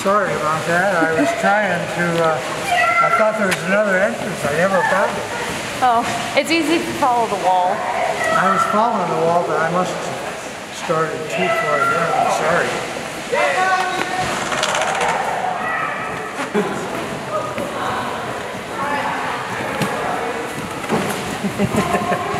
Sorry about that. I was trying to, I thought there was another entrance. I never found it. Oh, it's easy to follow the wall. I was following the wall, but I must have started too far down. Sorry.